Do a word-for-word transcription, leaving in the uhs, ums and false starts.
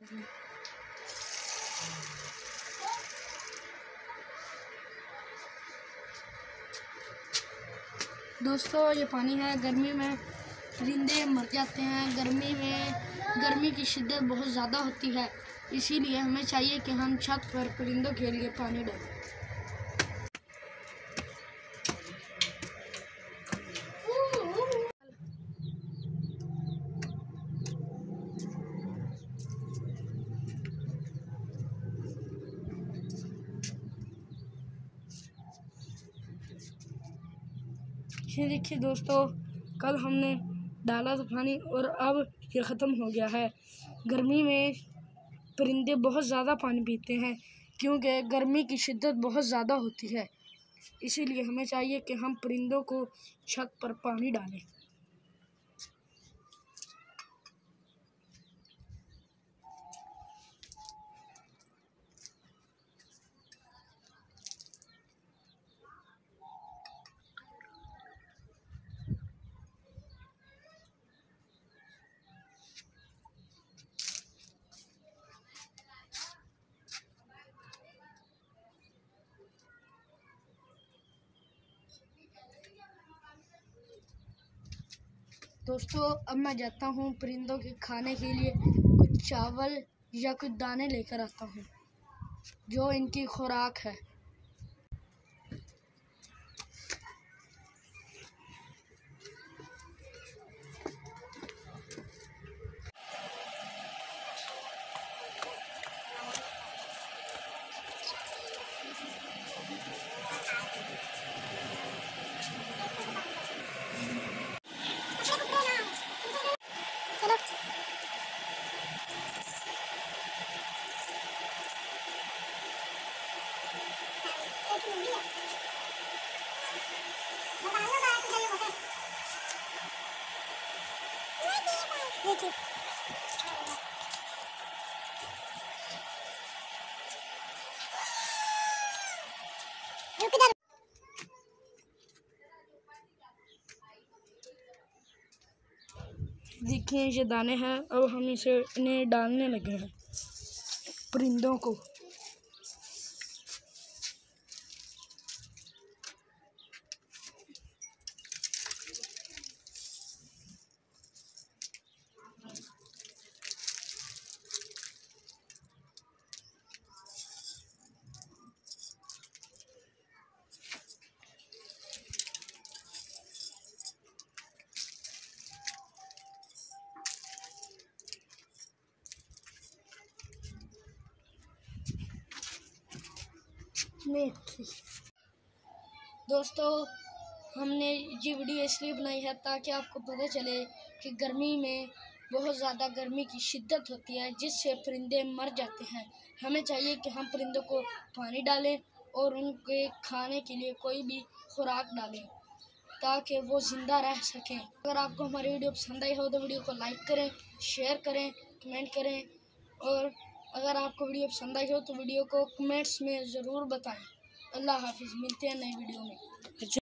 दोस्तों ये पानी है। गर्मी में परिंदे मर जाते हैं। गर्मी में गर्मी की शिद्दत बहुत ज़्यादा होती है, इसीलिए हमें चाहिए कि हम छत पर परिंदों के लिए पानी डालें। ये देखिए दोस्तों, कल हमने डाला था पानी और अब ये ख़त्म हो गया है। गर्मी में परिंदे बहुत ज़्यादा पानी पीते हैं क्योंकि गर्मी की शिद्दत बहुत ज़्यादा होती है, इसीलिए हमें चाहिए कि हम परिंदों को छत पर पानी डालें। दोस्तों अब मैं जाता हूँ परिंदों के खाने के लिए कुछ चावल या कुछ दाने लेकर आता हूँ जो इनकी खुराक है। देखिए ये दाने हैं, अब हम इसे इन्हें डालने लगे हैं परिंदों को। दोस्तों हमने ये वीडियो इसलिए बनाई है ताकि आपको पता चले कि गर्मी में बहुत ज़्यादा गर्मी की शिद्दत होती है जिससे परिंदे मर जाते हैं। हमें चाहिए कि हम परिंदों को पानी डालें और उनके खाने के लिए कोई भी खुराक डालें ताकि वो ज़िंदा रह सकें। अगर आपको हमारी वीडियो पसंद आई हो तो वीडियो को लाइक करें, शेयर करें, कमेंट करें और अगर आपको वीडियो पसंद आई हो तो वीडियो को कमेंट्स में ज़रूर बताएं। अल्लाह हाफिज़, मिलते हैं नई वीडियो में।